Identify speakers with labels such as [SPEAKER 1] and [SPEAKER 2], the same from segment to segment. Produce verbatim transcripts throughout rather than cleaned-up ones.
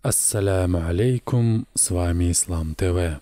[SPEAKER 1] Ассаляму алейкум, с вами Ислам ТВ.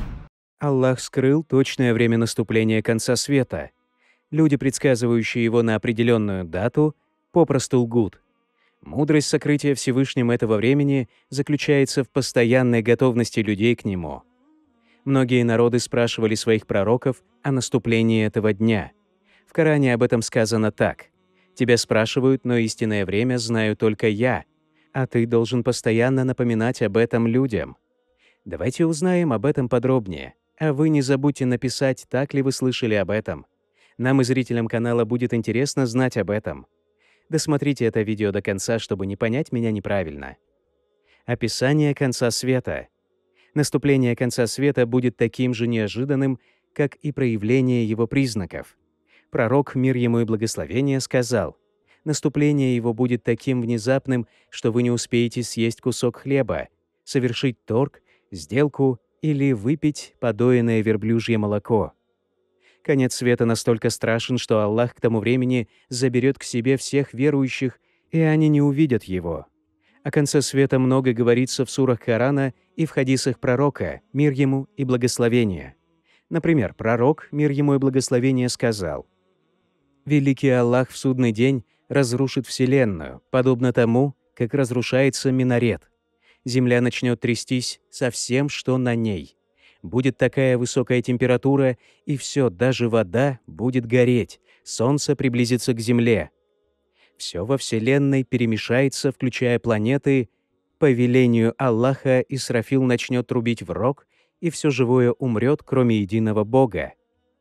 [SPEAKER 2] Аллах скрыл точное время наступления конца света. Люди, предсказывающие его на определенную дату, попросту лгут. Мудрость сокрытия Всевышним этого времени заключается в постоянной готовности людей к нему. Многие народы спрашивали своих пророков о наступлении этого дня. В Коране об этом сказано так: «Тебя спрашивают, но истинное время знаю только я, а ты должен постоянно напоминать об этом людям». Давайте узнаем об этом подробнее, а вы не забудьте написать, так ли вы слышали об этом. Нам и зрителям канала будет интересно знать об этом. Досмотрите это видео до конца, чтобы не понять меня неправильно. Описание конца света. Наступление конца света будет таким же неожиданным, как и проявление его признаков. Пророк, мир ему и благословение, сказал: «Наступление его будет таким внезапным, что вы не успеете съесть кусок хлеба, совершить торг, сделку или выпить подоенное верблюжье молоко». Конец света настолько страшен, что Аллах к тому времени заберет к себе всех верующих, и они не увидят его. О конце света много говорится в сурах Корана и в хадисах пророка, мир ему и благословение. Например, пророк, мир ему и благословение, сказал: «Великий Аллах в судный день разрушит вселенную, подобно тому, как разрушается минарет. Земля начнет трястись со всем, что на ней. Будет такая высокая температура, и все, даже вода, будет гореть, солнце приблизится к земле. Все во Вселенной перемешается, включая планеты. По велению Аллаха Исрафил начнет трубить в рог, и все живое умрет, кроме единого Бога.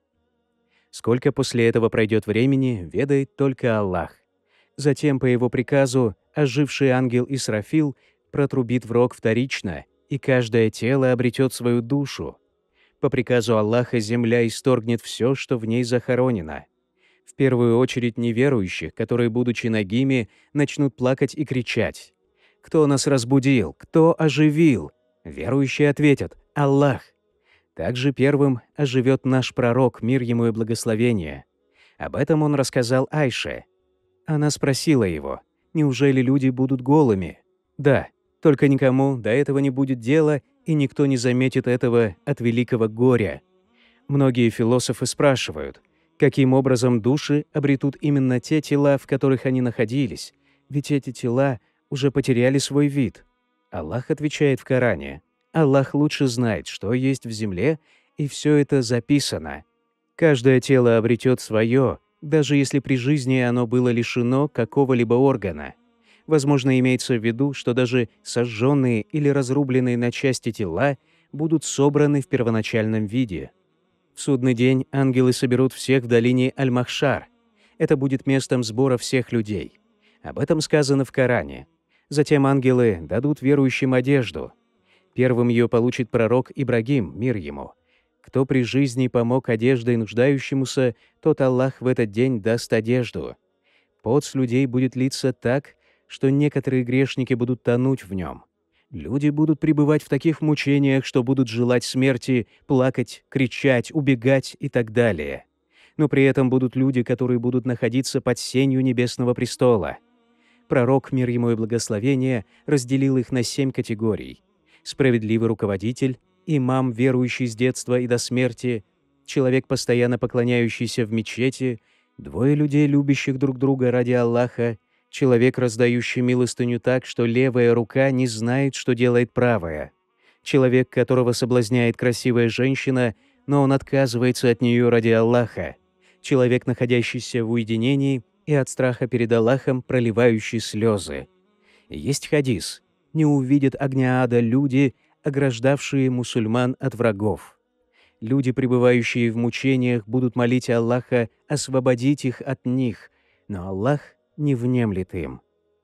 [SPEAKER 2] Сколько после этого пройдет времени, ведает только Аллах. Затем, по его приказу, оживший ангел Исрафил протрубит в рог вторично, и каждое тело обретет свою душу. По приказу Аллаха земля исторгнет все, что в ней захоронено. В первую очередь неверующих, которые, будучи нагими, начнут плакать и кричать: «Кто нас разбудил? Кто оживил?» Верующие ответят: «Аллах». Также первым оживет наш пророк, мир ему и благословение. Об этом он рассказал Айше. Она спросила его: «Неужели люди будут голыми?» «Да, только никому до этого не будет дела, и никто не заметит этого от великого горя». Многие философы спрашивают, каким образом души обретут именно те тела, в которых они находились, ведь эти тела уже потеряли свой вид. Аллах отвечает в Коране: «Аллах лучше знает, что есть в земле, и все это записано. Каждое тело обретет свое, даже если при жизни оно было лишено какого-либо органа». Возможно, имеется в виду, что даже сожженные или разрубленные на части тела будут собраны в первоначальном виде. В судный день ангелы соберут всех в долине Аль-Махшар. Это будет местом сбора всех людей. Об этом сказано в Коране. Затем ангелы дадут верующим одежду. Первым ее получит пророк Ибрагим, мир ему. Кто при жизни помог одеждой нуждающемуся, тот Аллах в этот день даст одежду. Пот с людей будет литься так, что некоторые грешники будут тонуть в нем. Люди будут пребывать в таких мучениях, что будут желать смерти, плакать, кричать, убегать и так далее. Но при этом будут люди, которые будут находиться под сенью Небесного престола. Пророк, мир ему и благословение, разделил их на семь категорий: справедливый руководитель, имам, верующий с детства и до смерти, человек, постоянно поклоняющийся в мечети, двое людей, любящих друг друга ради Аллаха, человек, раздающий милостыню так, что левая рука не знает, что делает правая, человек, которого соблазняет красивая женщина, но он отказывается от нее ради Аллаха, человек, находящийся в уединении и от страха перед Аллахом проливающий слезы. Есть хадис: «Не увидят огня ада люди, ограждавшие мусульман от врагов». Люди, пребывающие в мучениях, будут молить Аллаха освободить их от них, но Аллах не внемлет им.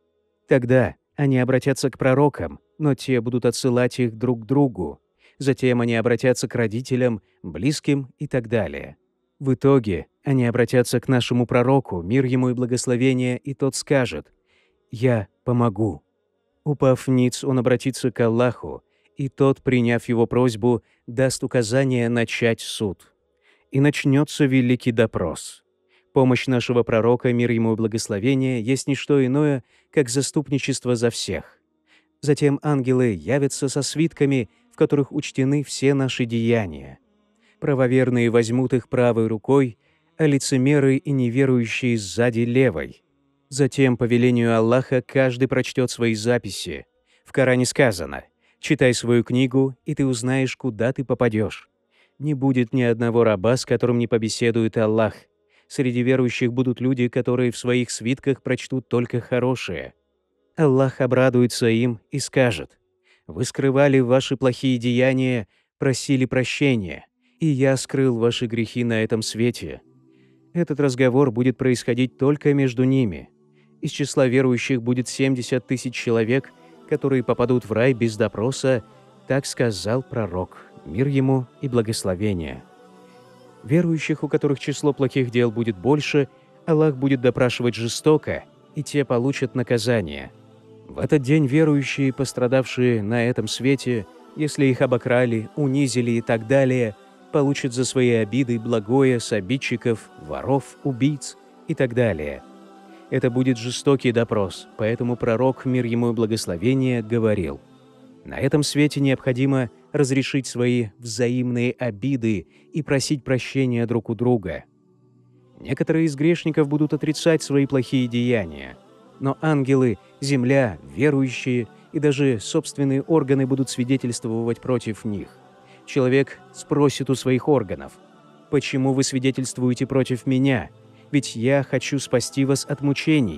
[SPEAKER 2] Тогда они обратятся к пророкам, но те будут отсылать их друг к другу. Затем они обратятся к родителям, близким и так далее. В итоге они обратятся к нашему пророку, мир ему и благословение, и тот скажет: «Я помогу». Упав ниц, он обратится к Аллаху, и тот, приняв его просьбу, даст указание начать суд. И начнется великий допрос. Помощь нашего пророка, мир ему и благословение, есть не что иное, как заступничество за всех. Затем ангелы явятся со свитками, в которых учтены все наши деяния. Правоверные возьмут их правой рукой, а лицемеры и неверующие сзади левой. Затем, по велению Аллаха, каждый прочтет свои записи. В Коране сказано: «Читай свою книгу, и ты узнаешь, куда ты попадешь». Не будет ни одного раба, с которым не побеседует Аллах. Среди верующих будут люди, которые в своих свитках прочтут только хорошее. Аллах обрадуется им и скажет: «Вы скрывали ваши плохие деяния, просили прощения, и я скрыл ваши грехи на этом свете». Этот разговор будет происходить только между ними. Из числа верующих будет семьдесят тысяч человек, которые попадут в рай без допроса, так сказал пророк, мир ему и благословение. Верующих, у которых число плохих дел будет больше, Аллах будет допрашивать жестоко, и те получат наказание. В этот день верующие, пострадавшие на этом свете, если их обокрали, унизили и так далее, получат за свои обиды благое с обидчиков, воров, убийц и так далее. Это будет жестокий допрос, поэтому пророк, мир ему и благословение, говорил: на этом свете необходимо разрешить свои взаимные обиды и просить прощения друг у друга. Некоторые из грешников будут отрицать свои плохие деяния, но ангелы, земля, верующие и даже собственные органы будут свидетельствовать против них. Человек спросит у своих органов: «Почему вы свидетельствуете против меня? Ведь я хочу спасти вас от мучений».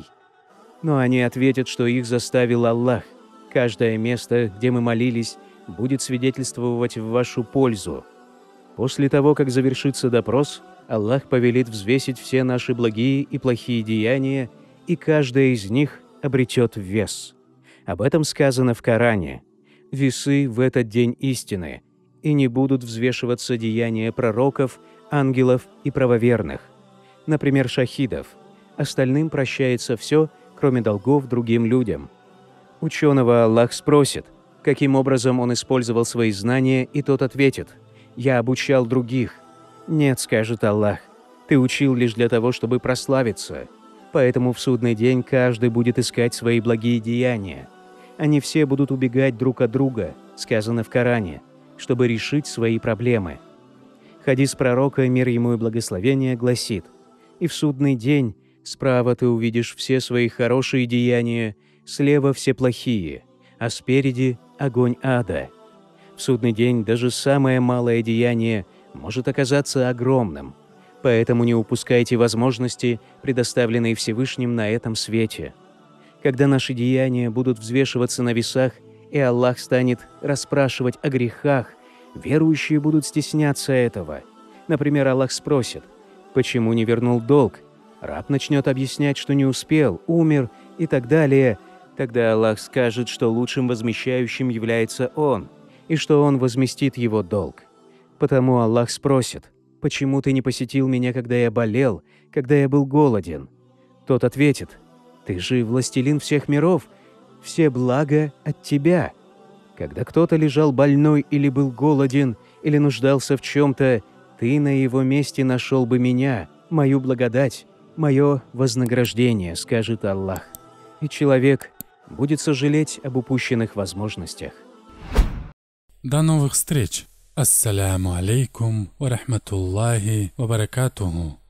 [SPEAKER 2] Но они ответят, что их заставил Аллах. Каждое место, где мы молились, будет свидетельствовать в вашу пользу. После того, как завершится допрос, Аллах повелит взвесить все наши благие и плохие деяния, и каждое из них обретет вес. Об этом сказано в Коране: «Весы в этот день истины, и не будут взвешиваться деяния пророков, ангелов и правоверных, например, шахидов. Остальным прощается все, кроме долгов другим людям». Ученого Аллах спросит, каким образом он использовал свои знания, и тот ответит: «Я обучал других». «Нет», — скажет Аллах, — «ты учил лишь для того, чтобы прославиться». Поэтому в судный день каждый будет искать свои благие деяния. Они все будут убегать друг от друга, сказано в Коране, чтобы решить свои проблемы. Хадис пророка, мир ему и благословение, гласит: «И в судный день справа ты увидишь все свои хорошие деяния, слева все плохие, а спереди огонь ада». В судный день даже самое малое деяние может оказаться огромным, поэтому не упускайте возможности, предоставленные Всевышним на этом свете. Когда наши деяния будут взвешиваться на весах, и Аллах станет расспрашивать о грехах, верующие будут стесняться этого. Например, Аллах спросит: «Почему не вернул долг?» Раб начнет объяснять, что не успел, умер и так далее. Тогда Аллах скажет, что лучшим возмещающим является Он, и что Он возместит его долг. Потому Аллах спросит: «Почему ты не посетил меня, когда я болел, когда я был голоден?» Тот ответит: «Ты же властелин всех миров, все блага от тебя». Когда кто-то лежал больной или был голоден, или нуждался в чем-то, ты на его месте нашел бы меня, мою благодать, мое вознаграждение, скажет Аллах. И человек будет сожалеть об упущенных возможностях.
[SPEAKER 1] До новых встреч! Ассаляму алейкум ва рахматуллахи ва баракатуху.